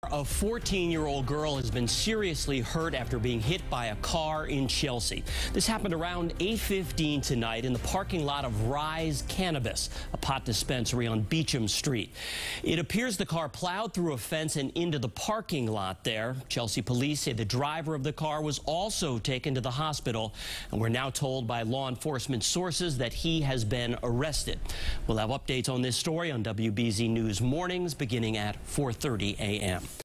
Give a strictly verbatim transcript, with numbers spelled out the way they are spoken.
A fourteen-year-old girl has been seriously hurt after being hit by a car in Chelsea. This happened around eight fifteen tonight in the parking lot of Rise Cannabis, a pot dispensary on Beecham Street. It appears the car plowed through a fence and into the parking lot there. Chelsea police say the driver of the car was also taken to the hospital, and we're now told by law enforcement sources that he has been arrested. We'll have updates on this story on W B Z News Mornings beginning at four thirty a m